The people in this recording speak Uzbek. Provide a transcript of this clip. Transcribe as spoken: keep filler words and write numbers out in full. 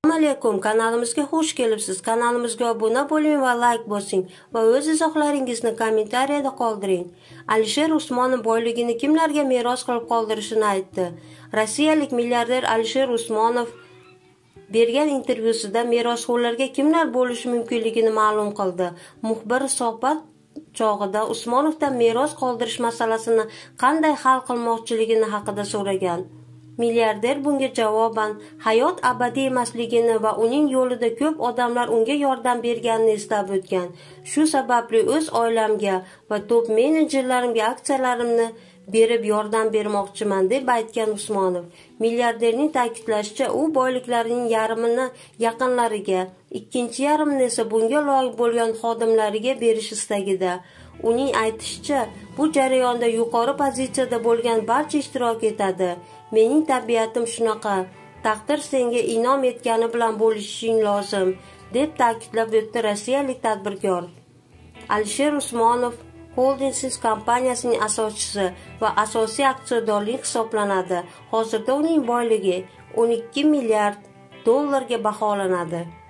Assalomu alaykum, kanalimizga xush kelibsiz. Kanalimizga obuna bo'ling va like bosing va o'z izohlaringizni kommentariyada qoldiring. Alisher Usmonov boyligini kimlarga meros qilib qoldirishini aytdi. Rossiyalik milliarder Alisher Usmonov bergan intervyusida merosxo'rlarga kimlar bo'lishi mumkinligini ma'lum qildi. Muxbir suhbat chog'ida Usmonovdan meros qoldirish masalasini qanday hal qilmoqchiligini haqida so'ragan. Milliarder bunga javoban hayot abadiy emasligini va uning yo'lida ko'p odamlar unga yordam berganini eslab o'tgan. Shu sababli o'z oilamga va top menejerlarimga aksiyalarimni berib yordam bermoqchiman deb aytgan Usmonov. Milliarderning ta'kidlashicha, u boyliklarining yarmini yaqinlariga, ikkinchi yarmini esa bunga loyiq bo'lgan xodimlariga berish istagida. Uning aytishicha, bu jarayonda yuqori pozitsiyada bo'lgan barcha ishtirok etadi. Mening tabiatim shunaqa. Taqdir senga inom etgani bilan bo'lishing lozim, deb ta'kidlab o'tdi rossiyalik tadbirkor. Alisher Usmonov Holdings kompaniyasining asoschisi va asosiy aksiyadorlik hisoblanadi. Hozirda uning boyligi o'n ikki milliard dollarga baholanadi.